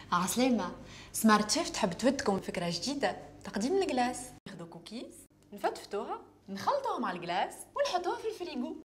عسلامة. سمارت شيف تحب تفدكم فكرة جديدة، تقديم الكلاس. ناخدو كوكيز نفتفتوها نخلطوها مع الكلاس ونحطوها في الفريغو.